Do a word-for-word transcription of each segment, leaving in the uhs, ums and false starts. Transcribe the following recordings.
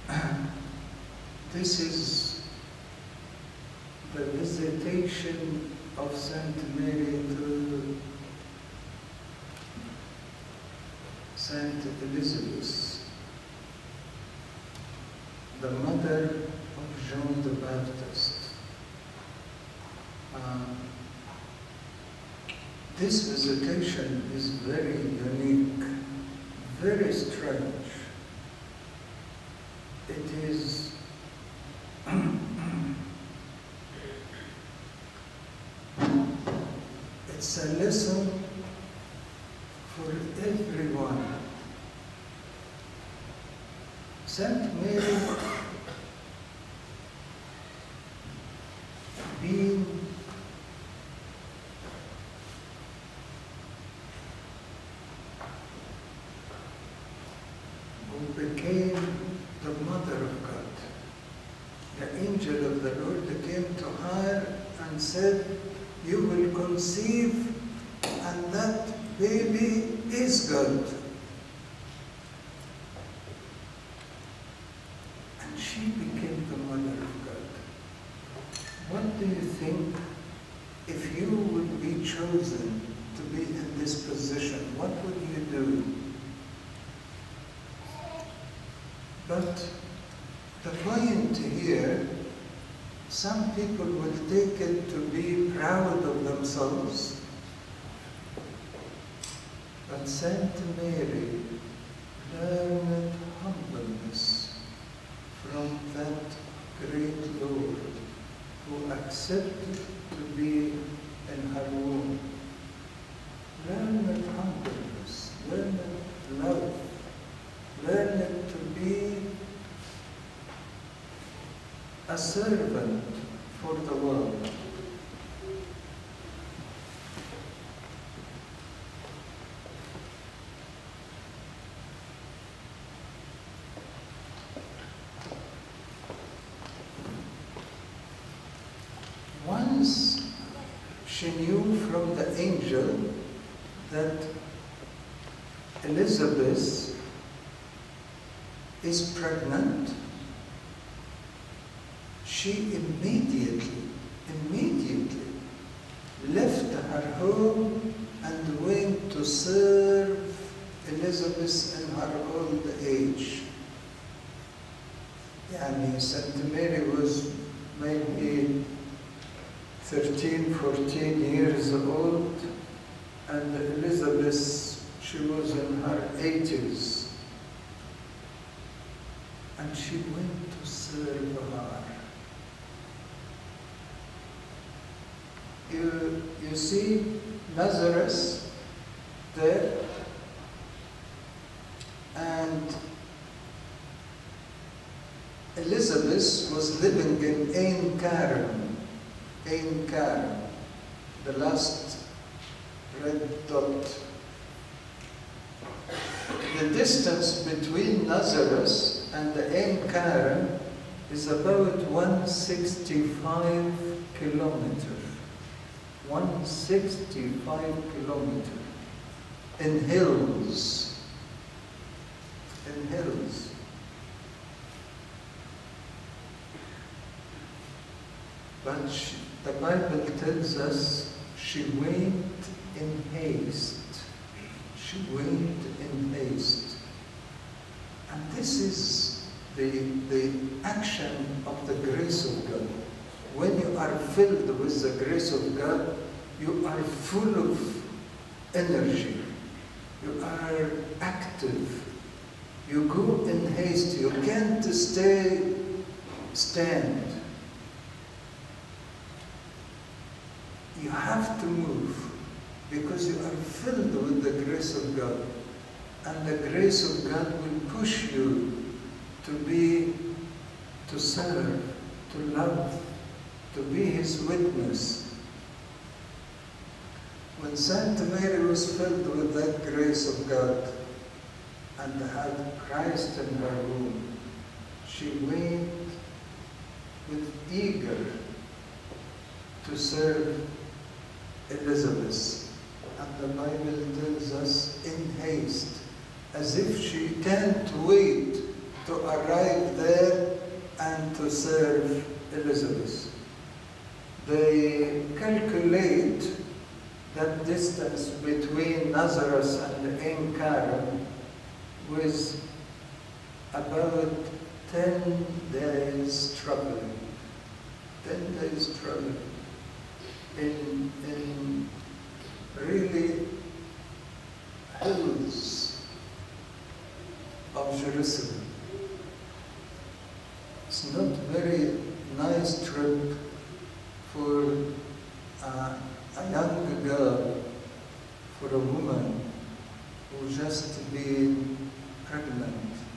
this is the visitation of Saint Mary to Saint Elizabeth, the mother of John the Baptist. Uh, this visitation is very unique, very strange. It is it's a lesson for everyone. Saint Mary being who became the mother of God. The angel of the Lord came to her and said, "You will conceive, and that baby is God." And she became the mother of God. What do you think, if you would be chosen to be in this position, what would you do? But the point here, some people will take it to be proud of themselves. But Saint Mary learned humbleness from that great Lord who accepted to be in her womb. Learned humbleness, learned love, learned to be a servant for the world. Once she knew from the angel that Elizabeth is pregnant, she immediately, immediately left her home and went to serve Elizabeth in her old age. Yani Saint Mary was maybe thirteen, fourteen years old, and Elizabeth, she was in her eighties. And she went to serve her. You, you see Nazareth there, and Elizabeth was living in Ein Karen, Ein Karen, the last red dot. The distance between Nazareth and the Ein Karen is about one hundred sixty-five kilometers. one hundred sixty-five kilometers in hills, in hills. But she, the Bible tells us she went in haste. She went in haste. And this is the, the action of the grace of God. When you are filled with the grace of God, you are full of energy. You are active. You go in haste. You can't stay, stand. You have to move because you are filled with the grace of God. And the grace of God will push you to be, to serve, to love, to be His witness. When Saint Mary was filled with that grace of God and had Christ in her womb, she went with eager to serve Elizabeth. And the Bible tells us in haste, as if she can't wait to to arrive there and to serve Elizabeth. They calculate that distance between Nazareth and Ein Karim with about ten days traveling. Ten days traveling in, in really hills of Jerusalem. It's not very nice trip for uh, a young girl, for a woman who just been pregnant.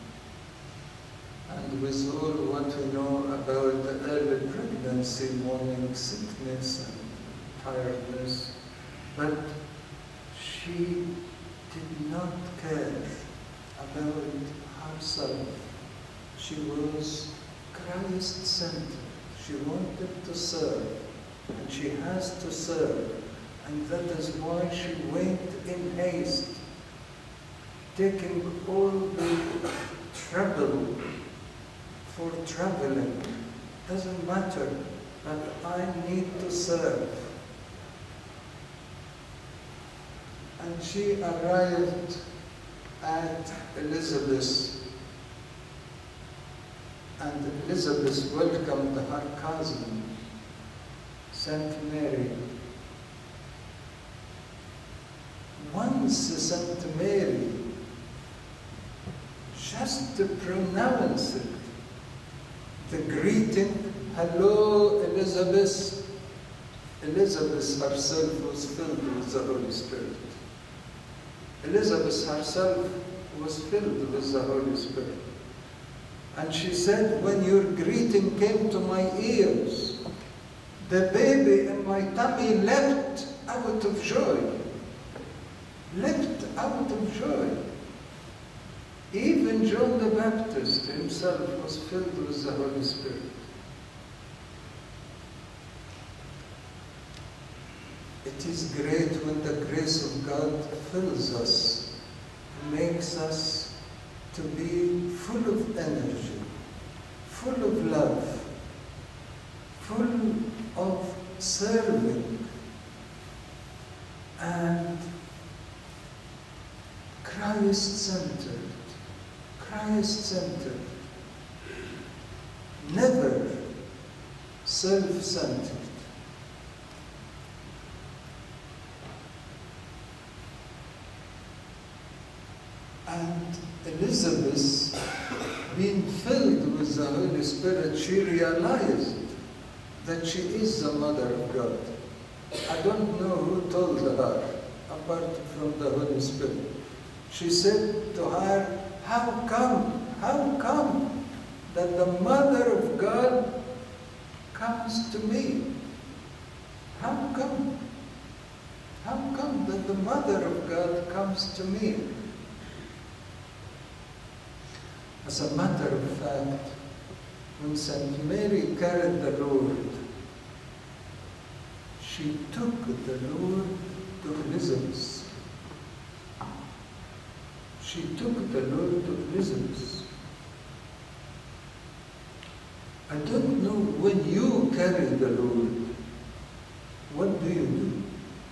And with all what we know about the early pregnancy, morning sickness and tiredness, but she did not care about herself. She was Christ-centered. She wanted to serve, and she has to serve. And that is why she went in haste, taking all the trouble for traveling. Doesn't matter, but I need to serve. And she arrived at Elizabeth, and Elizabeth welcomed her cousin, Saint Mary. Once Saint Mary just pronounced it, the greeting, hello Elizabeth, Elizabeth herself was filled with the Holy Spirit. Elizabeth herself was filled with the Holy Spirit. And she said, when your greeting came to my ears, the baby in my tummy leapt out of joy. Leapt out of joy. Even John the Baptist himself was filled with the Holy Spirit. It is great when the grace of God fills us, makes us to be full of energy, full of love, full of serving, and Christ-centered, Christ-centered, never self-centered. And Elizabeth, being filled with the Holy Spirit, she realized that she is the Mother of God. I don't know who told her, apart from the Holy Spirit. She said to her, how come, how come that the Mother of God comes to me? How come? How come that the Mother of God comes to me? As a matter of fact, when Saint Mary carried the Lord, she took the Lord to Elizabeth. She took the Lord to Elizabeth. I don't know, when you carry the Lord, what do you do?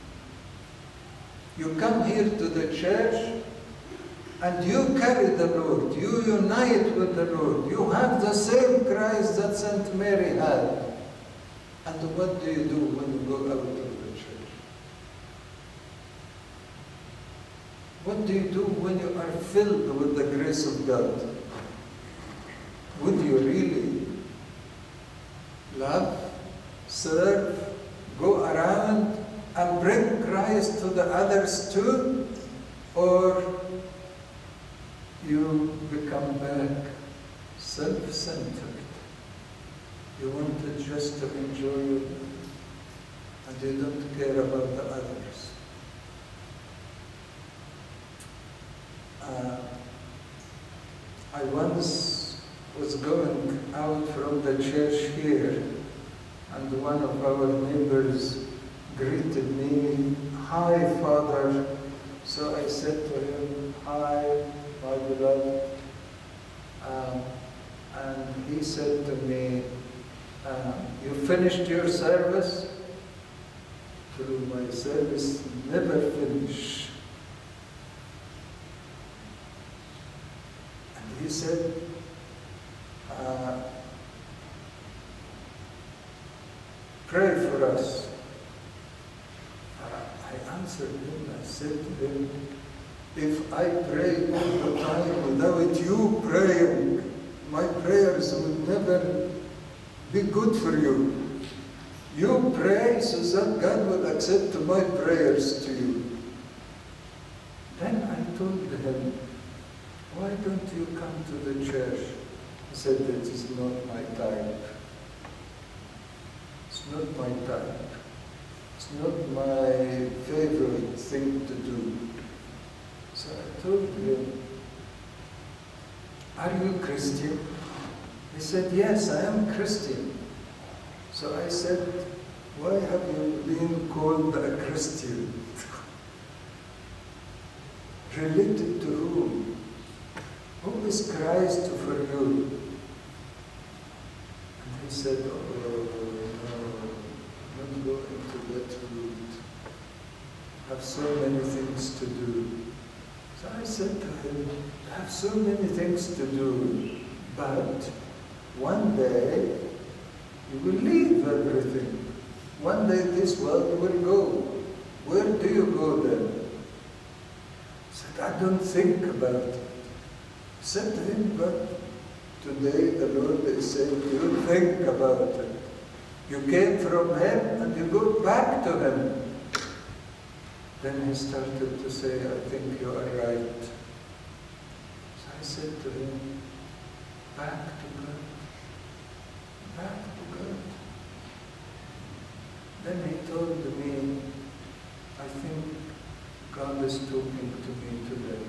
You come here to the church, and you carry the Lord, you unite with the Lord, you have the same Christ that Saint Mary had. And what do you do when you go out of the church? What do you do when you are filled with the grace of God? Would you really love, serve, go around and bring Christ to the others too? Or you become back self-centered? You wanted just to enjoy it, and you don't care about the others. Uh, I once was going out from the church here, and one of our neighbors greeted me, "Hi, Father." So I said to him, "Hi, my beloved." Um, finished your service? Till my service never finish. And he said, uh, pray for us. I answered him, I said to him, if I pray all the time without you praying, my prayers would never be good for you. You pray so that God will accept my prayers to you. Then I told him, why don't you come to the church? He said, it is not my type. It's not my type. It's not my favorite thing to do. So I told him, are you Christian? He said, yes, I am Christian. So I said, why have you been called a Christian? Related to whom? Who is Christ for you? And he said, oh, no, don't go into that route. I have so many things to do. So I said to him, I have so many things to do, but one day you will leave everything. One day this world will go. Where do you go then? I said, I don't think about it. I said to him, but today the Lord is saying, you think about it. You came from Him and you go back to Him. Then he started to say, I think you are right. So I said to him, back to God. Back to God. Then he told me, I think God is talking to me today.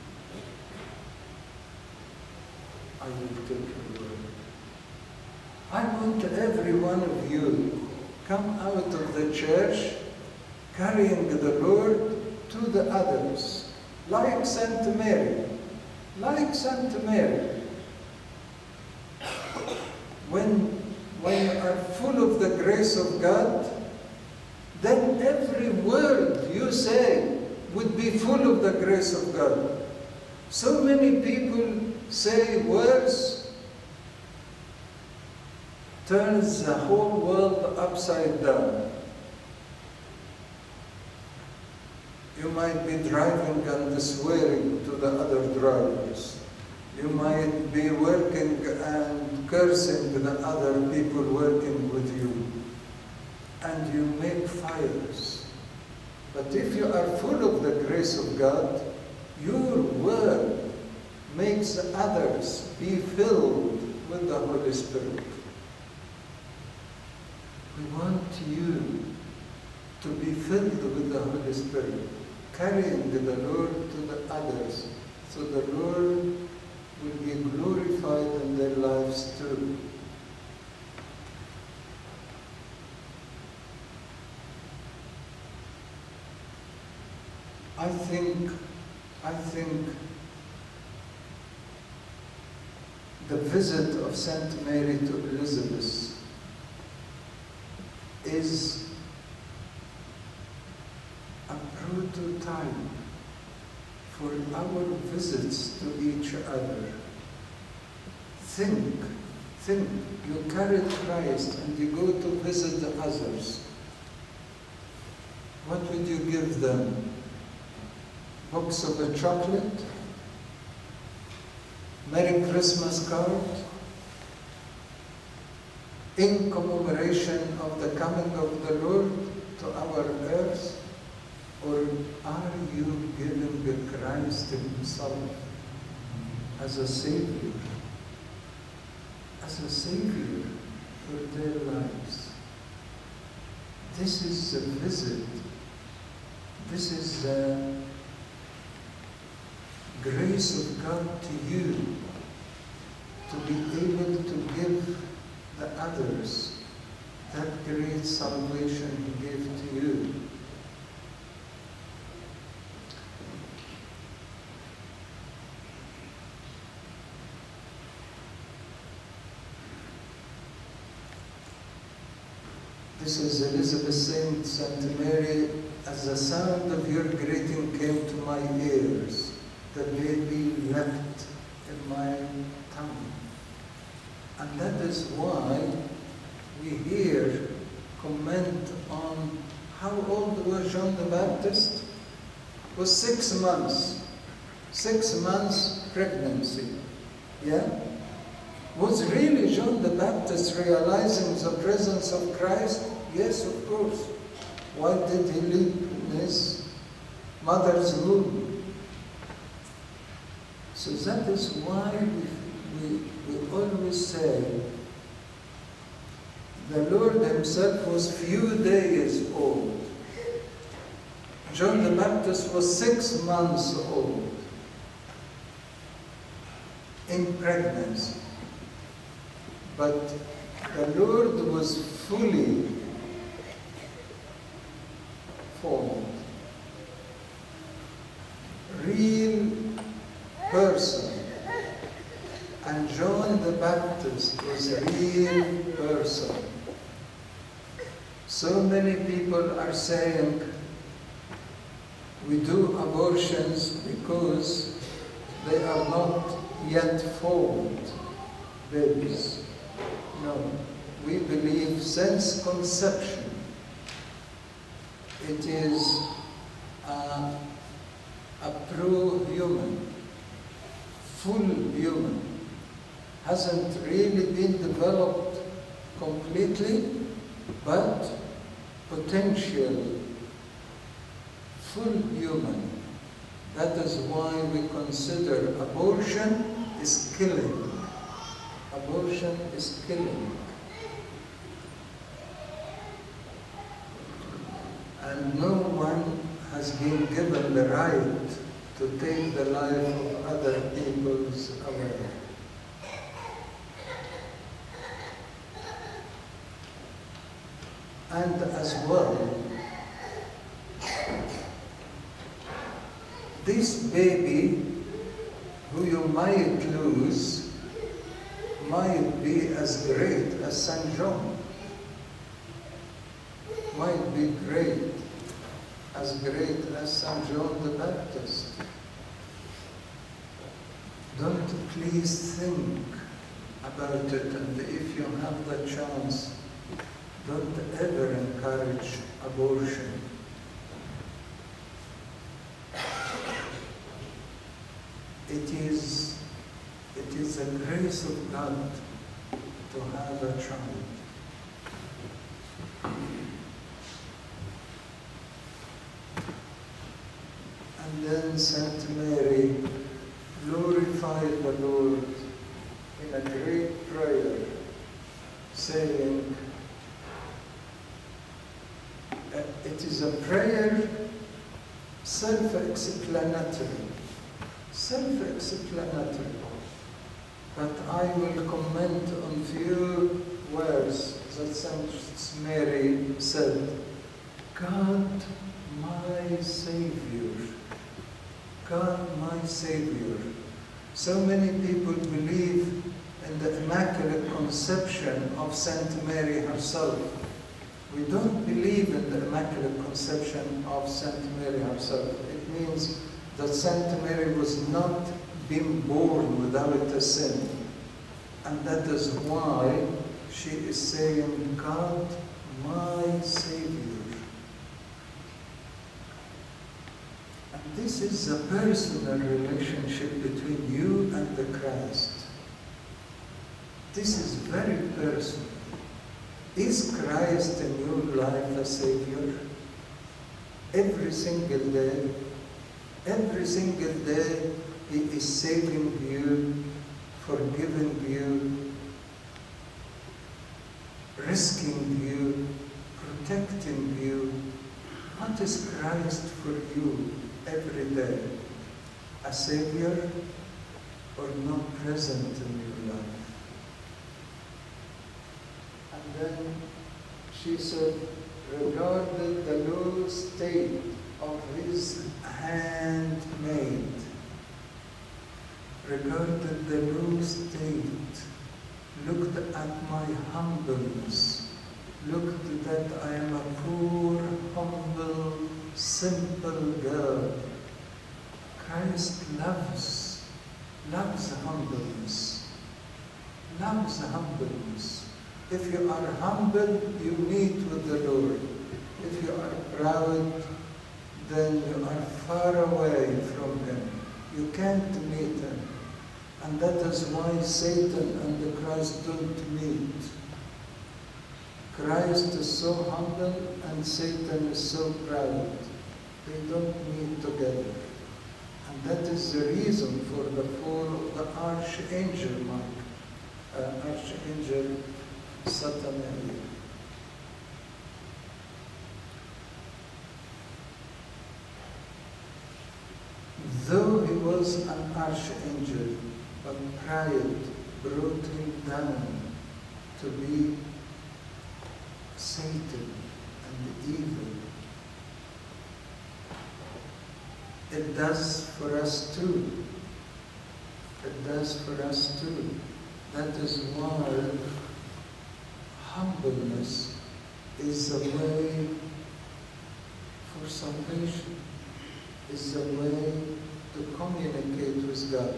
I will take your word. I want every one of you come out of the church carrying the Lord to the others, like Saint Mary, like Saint Mary. When, when you are full of the grace of God, then every word you say would be full of the grace of God. So many people say words, turns the whole world upside down. You might be driving and swearing to the other drivers. You might be working and cursing the other people working with you. And you make fires. But if you are full of the grace of God, your word makes others be filled with the Holy Spirit. We want you to be filled with the Holy Spirit, carrying the Lord to the others, so the Lord will be glorified in their lives too. I think, I think the visit of Saint Mary to Elizabeth is a prototype for our visits to each other. Think, think, you carry Christ and you go to visit the others. What would you give them? Box of a chocolate? Merry Christmas card? In commemoration of the coming of the Lord to our earth? Or are you giving the Christ Himself as a Savior? As a Savior for their lives? This is a visit. This is a grace of God to you to be able to give the others that great salvation He gave to you. This is Elizabeth saying to Saint Mary, as the sound of your greeting came to my ears, the baby leapt in my tongue. And that is why we here comment on how old was John the Baptist? It was six months. Six months pregnancy. Yeah? Was really John the Baptist realizing the presence of Christ? Yes, of course. Why did he leap in his mother's womb? So that is why we, we, we always say the Lord himself was few days old. John the Baptist was six months old in pregnancy. But the Lord was fully formed. Real person. And John the Baptist was a real person. So many people are saying we do abortions because they are not yet formed babies. No, we believe since conception it is a, a pro-human, full human. Hasn't really been developed completely, but potential, full human. That is why we consider abortion is killing. Abortion is killing. And no one has been given the right to take the life of other people's away. And as well, this baby who you might lose might be as great as Saint John, might be great, as great as Saint John the Baptist. Don't please think about it, and if you have the chance, don't ever encourage abortion. It is, it is the grace of God to have a child. And then Saint Mary glorified the Lord in a great prayer, saying, uh, it is a prayer self-explanatory. Self-explanatory, but I will comment on few words that Saint Mary said. God, my Savior. God, my Savior. So many people believe in the Immaculate Conception of Saint Mary herself. We don't believe in the Immaculate Conception of Saint Mary herself. It means that Saint Mary was not being born without a sin. And that is why she is saying, God, my Savior. And this is a personal relationship between you and the Christ. This is very personal. Is Christ in your life a Savior? Every single day, every single day, He is saving you, forgiving you, risking you, protecting you. What is Christ for you every day? A Savior or not present in your life? And then she said, regarded the low state of his handmaid, regarded the low state, looked at my humbleness, look that I am a poor, humble, simple girl. Christ loves, loves humbleness, loves humbleness. If you are humble, you meet with the Lord. If you are proud, then you are far away from Him. You can't meet Him. And that is why Satan and the Christ don't meet. Christ is so humble and Satan is so proud. They don't meet together. And that is the reason for the fall of the archangel Michael, uh, archangel Satan. Though he was an archangel, but pride brought him down to be Satan and evil. It does for us too. It does for us too. That is why humbleness is a way for salvation, is a way to communicate with God.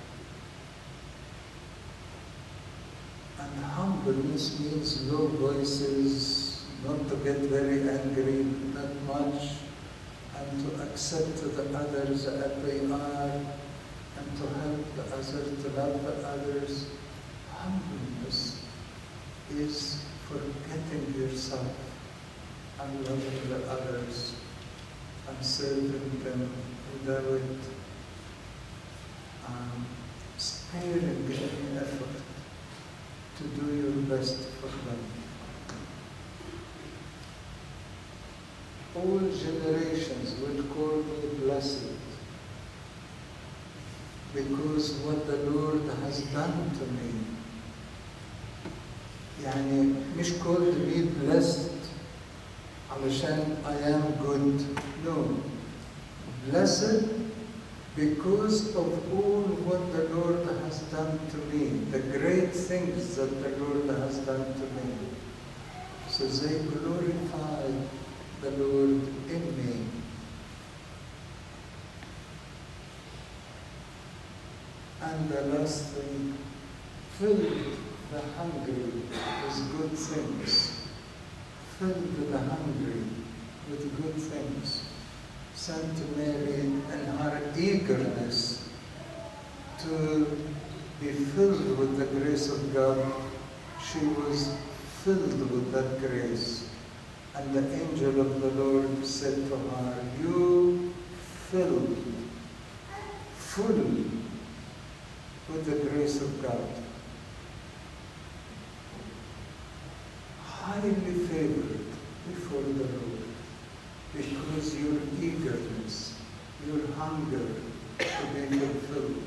And humbleness means low voices, not to get very angry, not much, and to accept the others as they are, and to help the others, to love the others. Humbleness is forgetting yourself and loving the others and serving them without um, sparing any effort to do your best for them. All generations will call me blessed because what the Lord has done to me. يعني مش called me blessed علشان I am good. No. Blessed because of all what the Lord has done to me, the great things that the Lord has done to me. So they glorify the Lord in me. And the last thing, filled the hungry with good things. Filled the hungry with good things. Saint Mary, in her eagerness to be filled with the grace of God, she was filled with that grace. And the angel of the Lord said to her, you filled, full with the grace of God. Highly favored before the Lord, because your eagerness, your hunger to be fulfilled.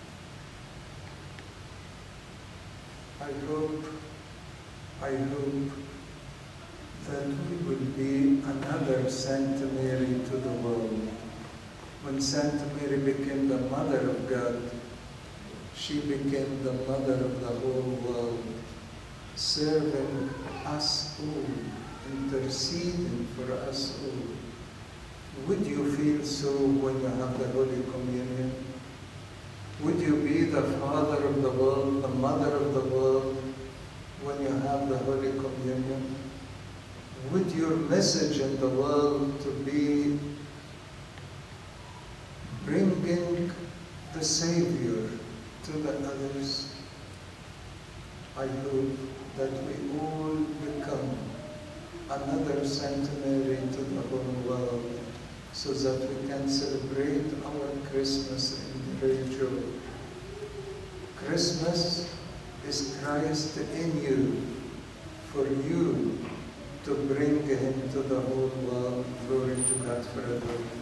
I hope, I hope that we will be another Saint Mary to the world. When Saint Mary became the Mother of God, she became the Mother of the whole world, serving us all, interceding for us all. Would you feel so when you have the Holy Communion? Would you be the Father of the world, the Mother of the world, when you have the Holy Communion? Would your message in the world to be bringing the Savior to the others? I hope that we all become another Saint Mary to the whole world, so that we can celebrate our Christmas in great joy. Christmas is Christ in you, for you to bring Him to the whole world. Glory to God forever.